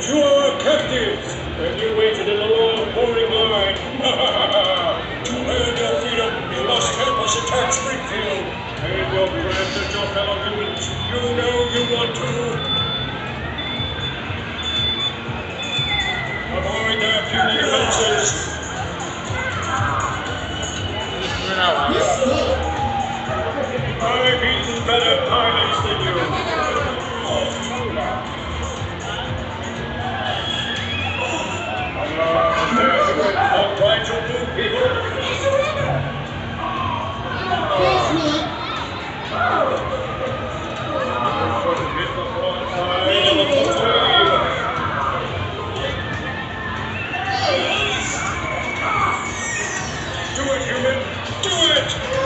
You are captives, and you waited in a long, boring line. To earn your freedom, you must help us attack Springfield. Pay your brand and your fellow humans. You know you want to. Avoid their puny fences. I've eaten better pilots than you. I'll try to move people. Do it, human! Do it!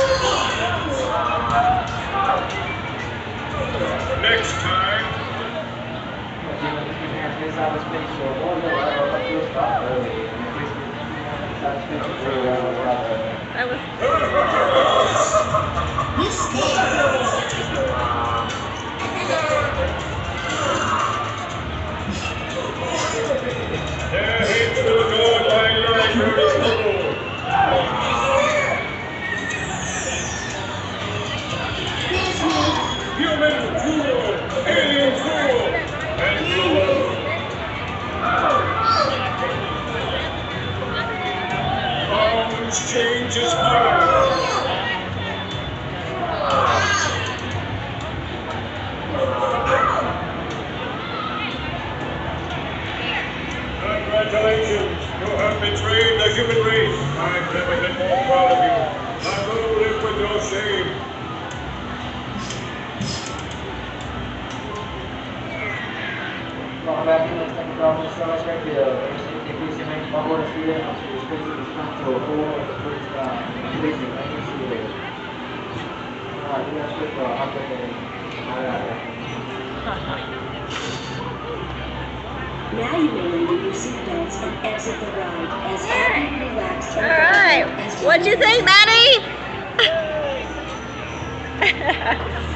Next time. That was. Their hateful god-like library is full. Human cruel, alien cruel, and cruel. Bounds changes power. Congratulations, you have betrayed the human race. I've never been more proud of you. I will live with your shame. Now you may remove your seatbelts and exit the ride as happy, relaxed, and All right. What'd you think, Maddie?